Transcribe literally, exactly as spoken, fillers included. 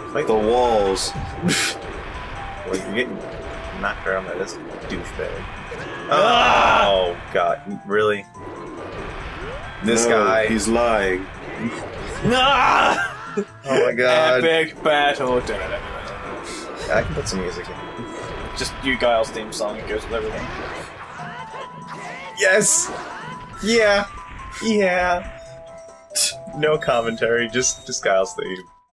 Like the walls. Well, you're getting knocked around by this douchebag. Oh, God. Really? This No, guy. He's lying. Nah! Oh my God. Epic battle. I can put some music in. Just you Guile's theme song, it goes with everything. Yes! Yeah! Yeah! No commentary, just, just Kyle's theme.